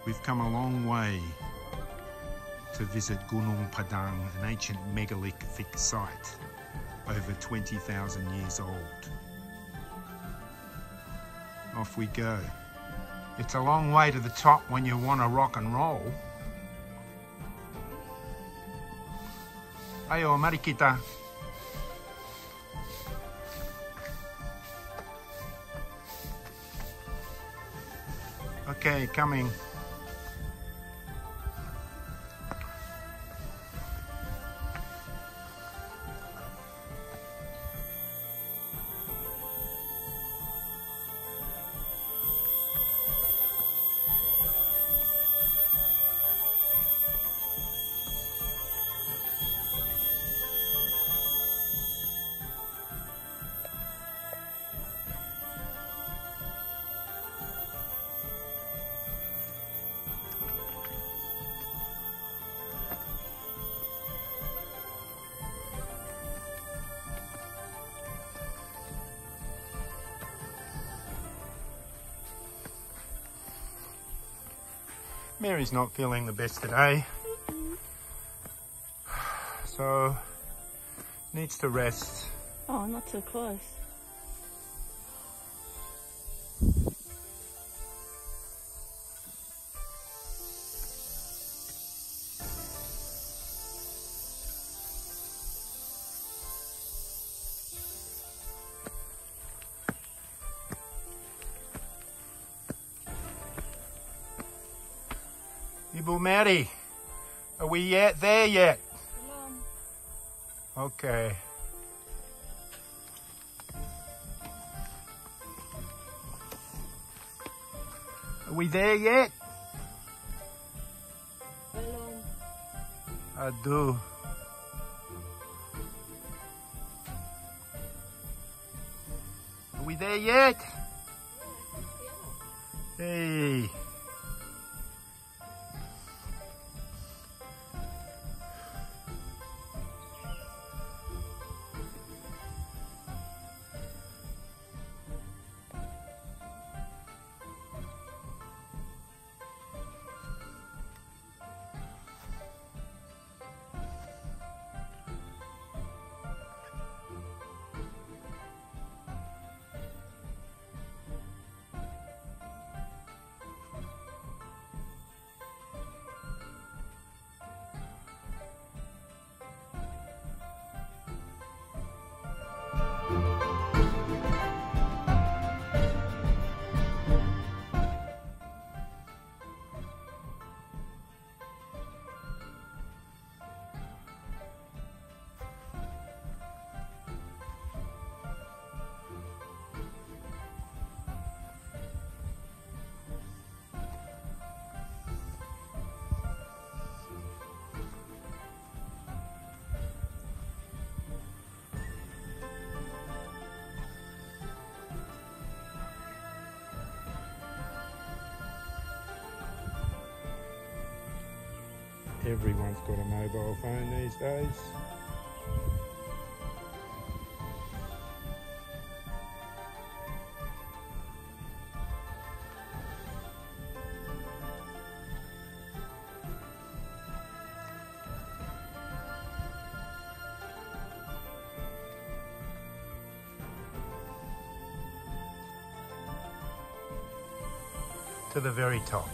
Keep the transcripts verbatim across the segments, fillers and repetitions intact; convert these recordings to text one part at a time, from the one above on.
We've come a long way to visit Gunung Padang, an ancient megalithic site over twenty thousand years old. Off we go. It's a long way to the top when you want to rock and roll. Ayo, mari kita. Okay, coming. Mary's not feeling the best today, so needs to rest. Oh, not too close. Ibu Mary, are we yet there yet? Okay. Are we there yet? Aduh. Are we there yet? Hey. Everyone's got a mobile phone these days. To the very top.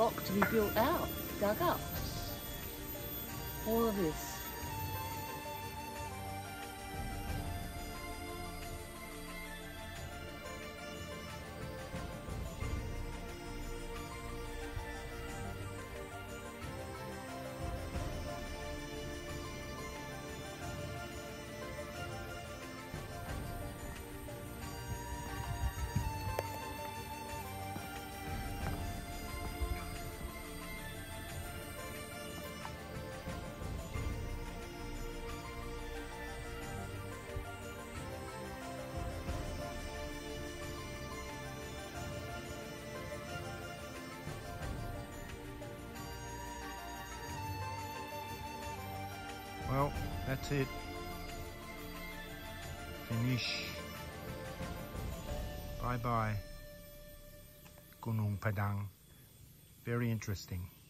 rock to be built out, dug up. All of this. Well, that's it. Finish. Bye bye. Gunung Padang. Very interesting.